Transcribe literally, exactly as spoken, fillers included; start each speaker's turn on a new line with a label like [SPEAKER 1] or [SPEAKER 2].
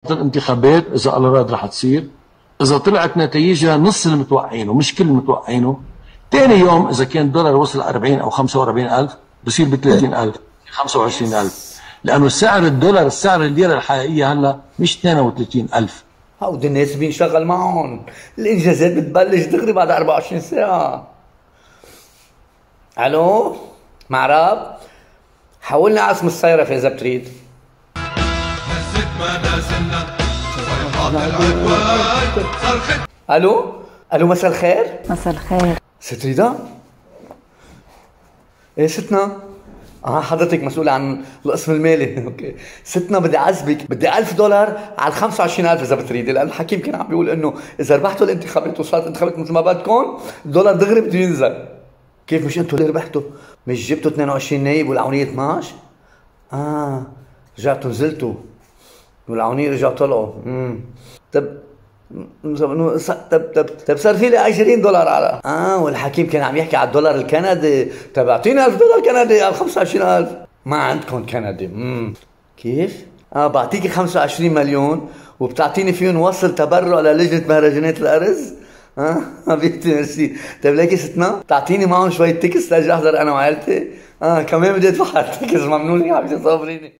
[SPEAKER 1] الانتخابات اذا الله راد رح تصير، اذا طلعت نتائجها نص المتوقعين ومش كل المتوقعينه، ثاني يوم اذا كان الدولار وصل أربعين او خمسة وأربعين ألف بصير ب ثلاثين ألف خمسة وعشرين ألف، لانه سعر الدولار السعر الليره الحقيقيه هلا مش اثنين وثلاثين ألف.
[SPEAKER 2] هود الناس بينشغل معهم، الانجازات بتبلش دغري بعد أربعة وعشرين ساعه. الو معرب، حولنا عاصم الصيرفة اذا بتريد. الو الو مساء الخير.
[SPEAKER 3] مساء الخير.
[SPEAKER 2] ست ريدا؟ ايه ستنا؟ اه حضرتك مسؤولة عن القسم المالي. اوكي ستنا، بدي اعذبك، بدي ألف دولار على خمسة وعشرين ألف اذا بتريدي، لأن الحكيم كان عم بيقول انه اذا ربحتوا الانتخابات وصارت انتخابات مثل ما بدكم الدولار دغري بده ينزل. كيف مش انتوا اللي ربحتوا؟ مش جبتوا اثنين وعشرين نايب والعونية اثنعش؟ اه رجعتوا نزلتوا والعونية رجعوا طلعوا. امم طب طب طب طب صار في لي عشرين دولار على اه والحكيم كان عم يحكي على الدولار الكندي. طب اعطيني ألف دولار كندي على خمسة وعشرين ألف. ما عندكم كندي. امم كيف؟ اه بعطيكي خمسة وعشرين مليون وبتعطيني فيهم وصل تبرع للجنة مهرجانات الأرز؟ اه حبيبتي ميرسي. طيب ليكي ستنا تعطيني معهم شوية تكس لاجي احضر انا وعائلتي. اه كمان بدي ادفع التكس. ممنون يا حبيبتي، صابريني.